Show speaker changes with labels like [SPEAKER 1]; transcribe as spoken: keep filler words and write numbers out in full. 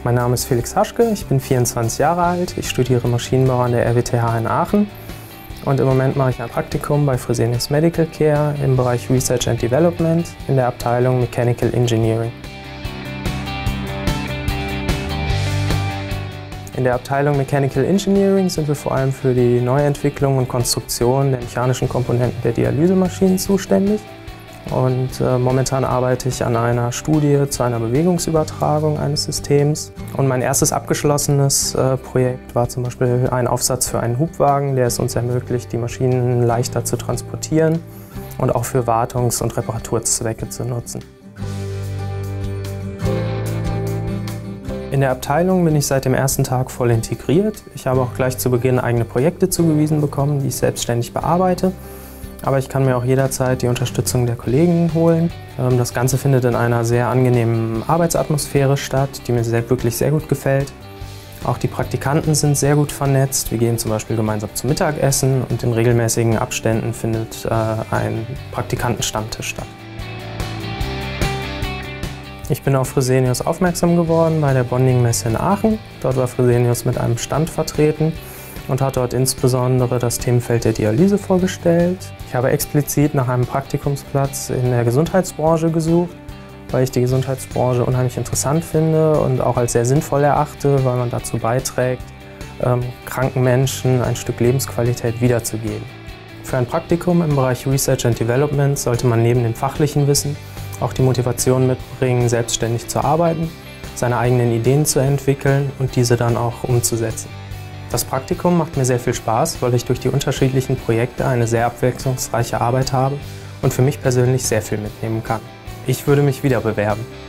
[SPEAKER 1] Mein Name ist Felix Haschke, ich bin vierundzwanzig Jahre alt, ich studiere Maschinenbau an der R W T H in Aachen und im Moment mache ich ein Praktikum bei Fresenius Medical Care im Bereich Research and Development in der Abteilung Mechanical Engineering. In der Abteilung Mechanical Engineering sind wir vor allem für die Neuentwicklung und Konstruktion der mechanischen Komponenten der Dialysemaschinen zuständig. Und äh, momentan arbeite ich an einer Studie zu einer Bewegungsübertragung eines Systems. Und mein erstes abgeschlossenes äh, Projekt war zum Beispiel ein Aufsatz für einen Hubwagen, der es uns ermöglicht, die Maschinen leichter zu transportieren und auch für Wartungs- und Reparaturzwecke zu nutzen. In der Abteilung bin ich seit dem ersten Tag voll integriert. Ich habe auch gleich zu Beginn eigene Projekte zugewiesen bekommen, die ich selbstständig bearbeite. Aber ich kann mir auch jederzeit die Unterstützung der Kollegen holen. Das Ganze findet in einer sehr angenehmen Arbeitsatmosphäre statt, die mir sehr, wirklich sehr gut gefällt. Auch die Praktikanten sind sehr gut vernetzt. Wir gehen zum Beispiel gemeinsam zum Mittagessen und in regelmäßigen Abständen findet ein Praktikantenstammtisch statt. Ich bin auf Fresenius aufmerksam geworden bei der Bonding-Messe in Aachen. Dort war Fresenius mit einem Stand vertreten und hat dort insbesondere das Themenfeld der Dialyse vorgestellt. Ich habe explizit nach einem Praktikumsplatz in der Gesundheitsbranche gesucht, weil ich die Gesundheitsbranche unheimlich interessant finde und auch als sehr sinnvoll erachte, weil man dazu beiträgt, ähm, kranken Menschen ein Stück Lebensqualität wiederzugeben. Für ein Praktikum im Bereich Research and Development sollte man neben dem fachlichen Wissen auch die Motivation mitbringen, selbstständig zu arbeiten, seine eigenen Ideen zu entwickeln und diese dann auch umzusetzen. Das Praktikum macht mir sehr viel Spaß, weil ich durch die unterschiedlichen Projekte eine sehr abwechslungsreiche Arbeit habe und für mich persönlich sehr viel mitnehmen kann. Ich würde mich wieder bewerben.